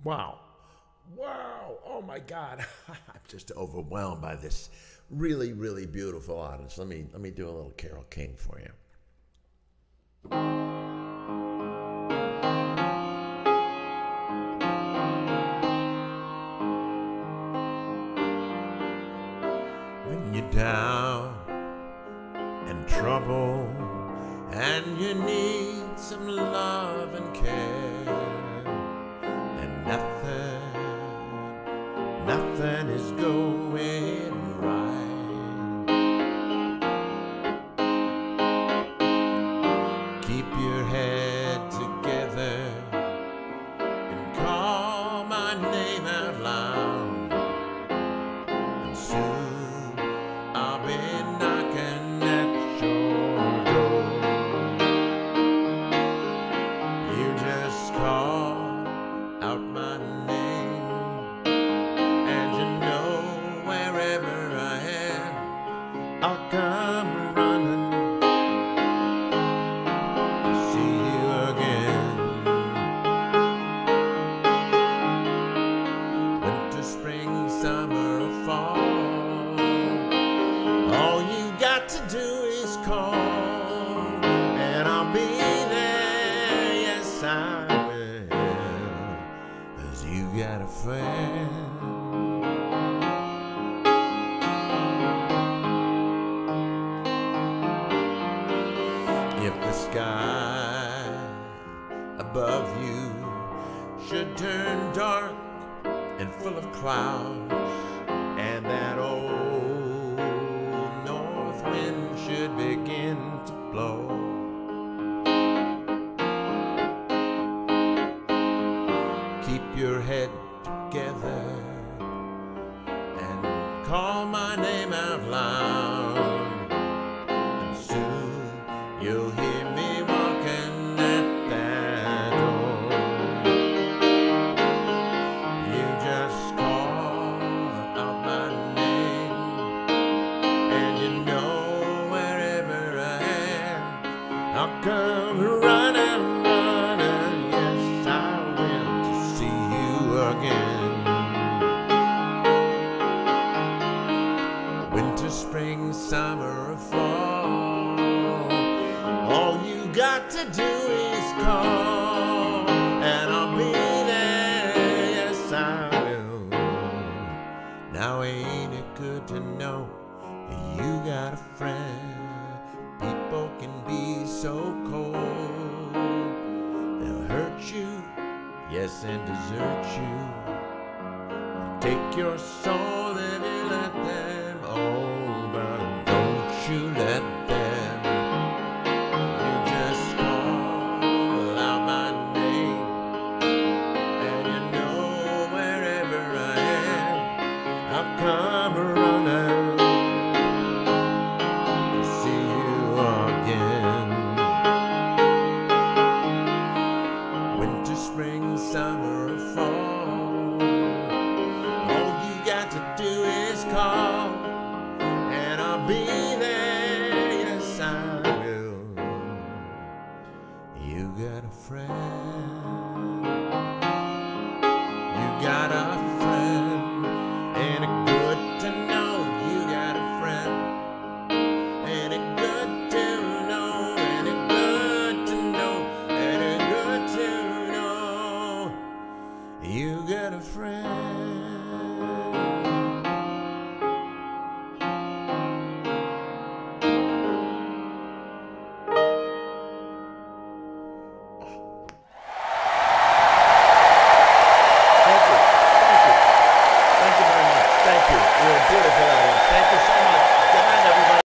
Wow. Wow. Oh my God. I'm just overwhelmed by this really, really beautiful artist. Let me do a little Carole King for you. When you're down and trouble and you need some love and care, and nothing is going right. Keep your head together and call my name out loud, and soon I'll be knocking at your door. You just call out my name, and you know wherever I am, I'll come running to see you again. Winter, spring, summer, or fall, all you got to do is call, and I'll be there, yes I will, 'cause you got a friend. If the sky above you should turn dark and full of clouds, and that old north wind should begin to blow, keep your head together and call my name out loud, and soon you'll hear me walking at that door. You just call out my name, and you know wherever I am, I'll come running, running, yes I will, to see you again. Winter, spring, summer, or fall, all you got to do is call, and I'll be there, yes I will. Now ain't it good to know you got a friend? People can be so cold, they'll hurt you, yes, and desert you. They take your soul if you let them, oh, but don't you let them. You just call out my name, and you know wherever I am, I'll come running to see you again. Winter, spring, summer, or fall, all you got to do is call, and I'll be there, yes I will. You got a friend, you got a friend, and it's good to know you got a friend, and it's good to know, and it's good to know, and it's good to know you got a friend.